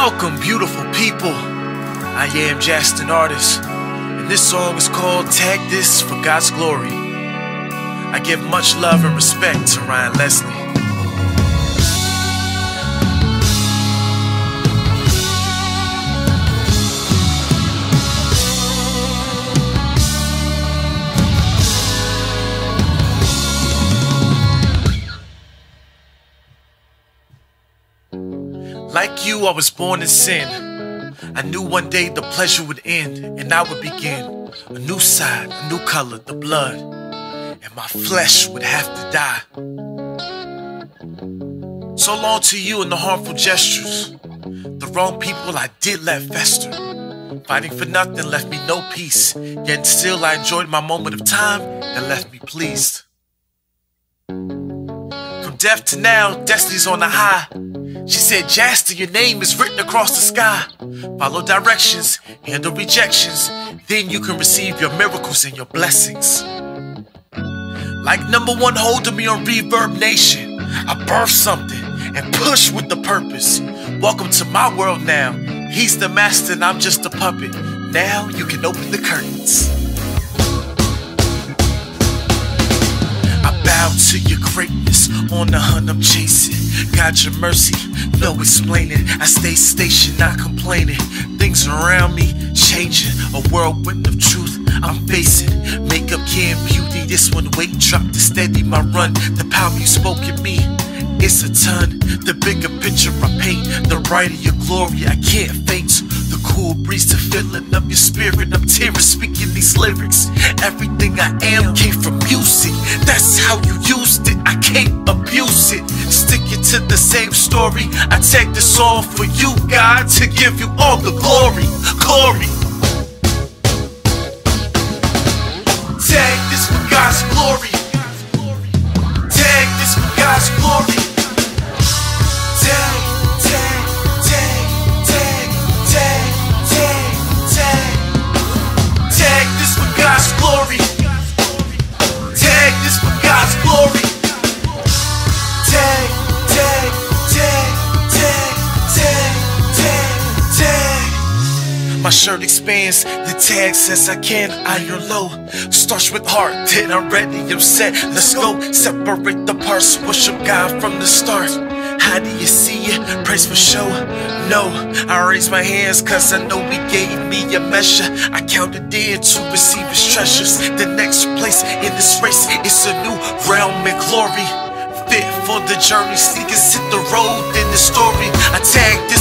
Welcome, beautiful people. I am Jastin, Artis, and this song is called Tag This for God's Glory. I give much love and respect to Ryan Leslie. Like you, I was born in sin. I knew one day the pleasure would end and I would begin a new side, a new color, the blood, and my flesh would have to die. So long to you and the harmful gestures. The wrong people I did let fester. Fighting for nothing left me no peace, yet still I enjoyed my moment of time that left me pleased. From death to now, destiny's on the high. She said, Jastin, your name is written across the sky. Follow directions, handle rejections, then you can receive your miracles and your blessings. Like #1 holding me on Reverb Nation, I birthed something and push with the purpose. Welcome to my world now. He's the master and I'm just a puppet. Now you can open the curtains. I bow to your greatness, on the hunt I'm chasing. God, your mercy, no explaining. I stay stationed, not complaining. Things around me changing, a whirlwind of truth I'm facing. Makeup can't beauty this one, weight drop to steady my run. The power you spoke in me, it's a ton. The bigger picture I paint, the brighter your glory, I can't faint. The cool breeze to filling up your spirit, I'm tearing speaking these lyrics. Everything I am came from music, that's how you used it, I can't abuse it. Stick it to the same story, I take this song for you, God, to give you all the glory, glory. Tag this for God's glory. Tag this for God's glory. Tag, tag, tag, tag, tag, tag, tag. Tag this for God's glory. Tag this for God's glory. Tag, tag, tag, tag, tag, tag, tag. My shirt expands, the tag says I can iron low. Starts with heart, then I'm ready, I'm set. Let's go, separate the parts, worship God from the start. How do you see it? Praise for show? No, I raise my hands cause I know He gave me a measure. I counted in to receive His treasures. The next place in this race is a new realm and glory. Fit for the journey, sneakers hit the road in the story. I tag this